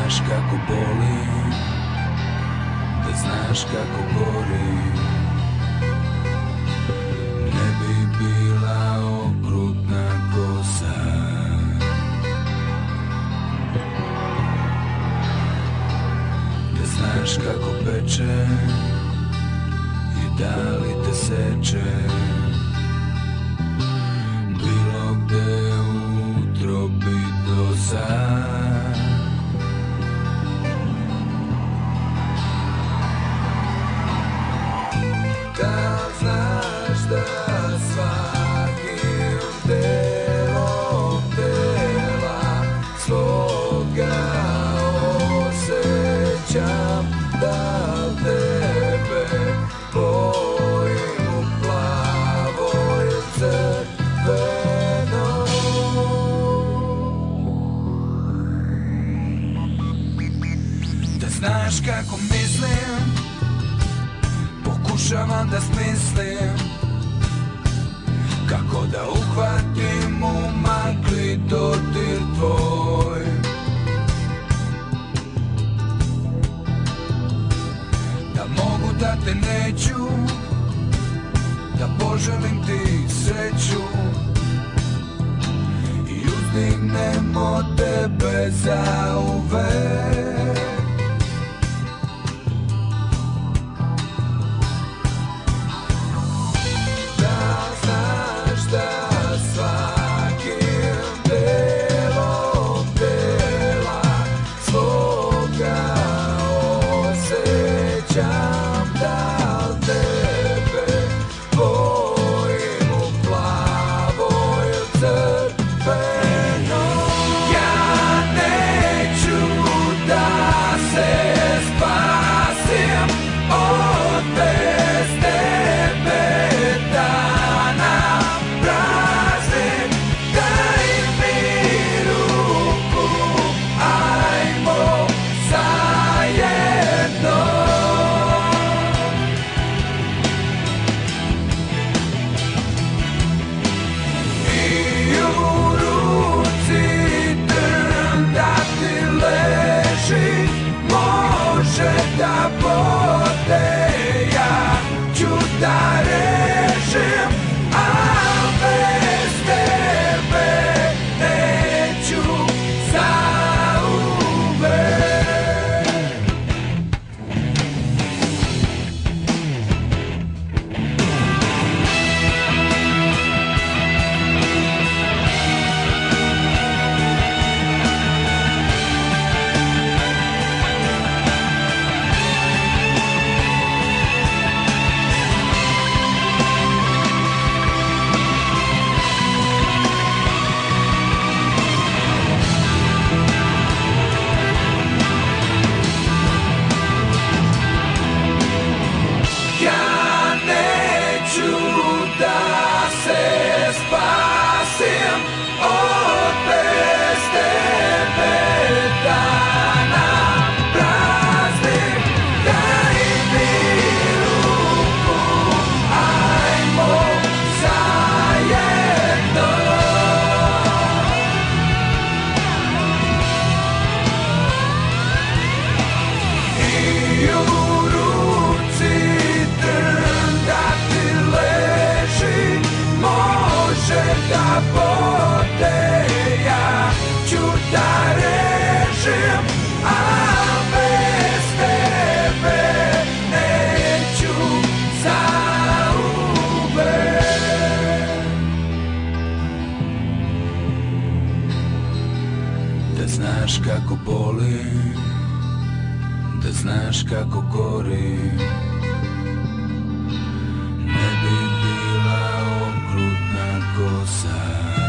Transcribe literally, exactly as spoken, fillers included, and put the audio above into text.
znaš kako boli, da znaš kako gori. Ne bi bila okrutna kosa, da znaš kako peče i da li te seče bilo gde u utrobi doza. Da znaš da svakim delom tela svoga osjećam da tebe bojim u plavo i crveno. Da znaš kako mislim, pokušavam da smislim kako da uhvatim u magli dodir tvoj. Da mogu da te neću, da poželim ti sreću i uzdignemo tebe zauvek. Da bude ja ću da rešim, a bez tebe neću zauvek. Da bude ja ću da rešim, a bez tebe neću zauvek. Da znaš kako boli, da znaš kako gori. Ne bi bila okrutna kosa.